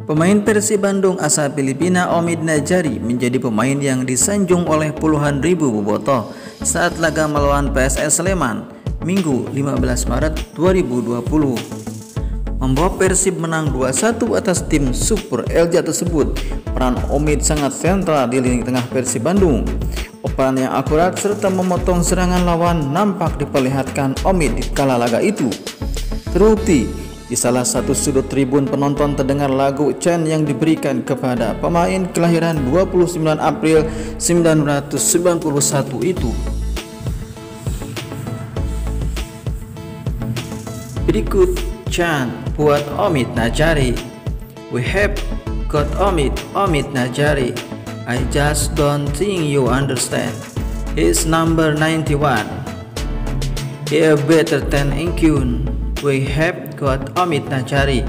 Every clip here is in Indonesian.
Pemain Persib Bandung asal Filipina Omid Najari menjadi pemain yang disanjung oleh puluhan ribu bobotoh saat laga melawan PSS Sleman Minggu 15 Maret 2020. Membawa Persib menang 2-1 atas tim Super Elja tersebut, peran Omid sangat sentral di lini tengah Persib Bandung. Peran yang akurat serta memotong serangan lawan nampak diperlihatkan Omid di kala laga itu. Terbukti di salah satu sudut tribun penonton terdengar lagu chant yang diberikan kepada pemain kelahiran 29 April 1991 itu. Berikut chant buat Omid Najari. We have got Omid Najari. I just don't think you understand. He's number 91. He better than Inkyun. We have got Omid Najari.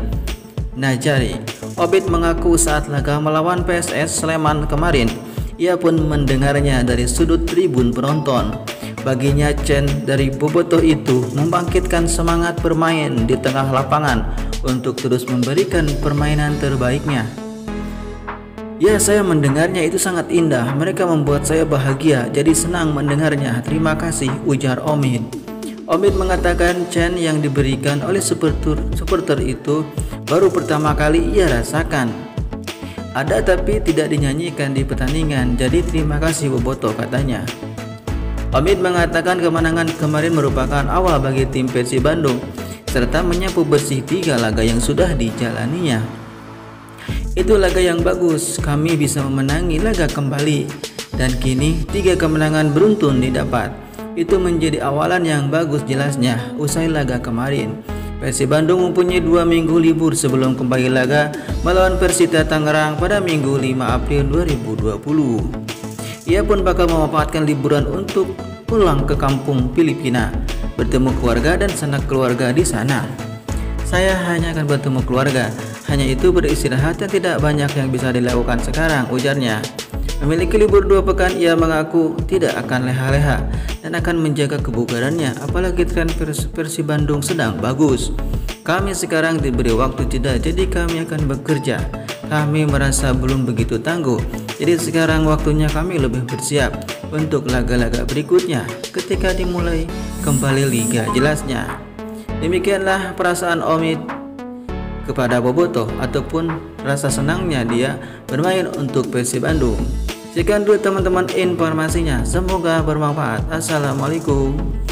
Omid mengaku saat laga melawan PSS Sleman kemarin, ia pun mendengarnya dari sudut tribun penonton. Baginya chant dari bobotoh itu membangkitkan semangat bermain di tengah lapangan untuk terus memberikan permainan terbaiknya. Ya, saya mendengarnya itu sangat indah. Mereka membuat saya bahagia, jadi senang mendengarnya. Terima kasih, ujar Omid. Omid mengatakan chant yang diberikan oleh supporter itu baru pertama kali ia rasakan. Ada tapi tidak dinyanyikan di pertandingan, jadi terima kasih bobotoh, katanya. Omid mengatakan kemenangan kemarin merupakan awal bagi tim Persib Bandung serta menyapu bersih 3 laga yang sudah dijalaninya. Itu laga yang bagus, kami bisa memenangi laga kembali dan kini 3 kemenangan beruntun didapat. Itu menjadi awalan yang bagus jelasnya. Usai laga kemarin, Persib Bandung mempunyai 2 minggu libur sebelum kembali laga melawan Persita Tangerang pada Minggu 5 April 2020. Ia pun bakal memanfaatkan liburan untuk pulang ke kampung Filipina, bertemu keluarga dan sanak keluarga di sana. Saya hanya akan bertemu keluarga, hanya itu beristirahat dan tidak banyak yang bisa dilakukan sekarang, ujarnya. Memiliki libur 2 pekan, ia mengaku tidak akan leha-leha dan akan menjaga kebugarannya, apalagi tren Persib Bandung sedang bagus. Kami sekarang diberi waktu jeda, jadi kami akan bekerja. Kami merasa belum begitu tangguh, jadi sekarang waktunya kami lebih bersiap untuk laga-laga berikutnya ketika dimulai kembali liga, jelasnya. Demikianlah perasaan Omid kepada bobotoh ataupun rasa senangnya dia bermain untuk Persib Bandung. Sekian dulu teman-teman informasinya, semoga bermanfaat. Assalamualaikum.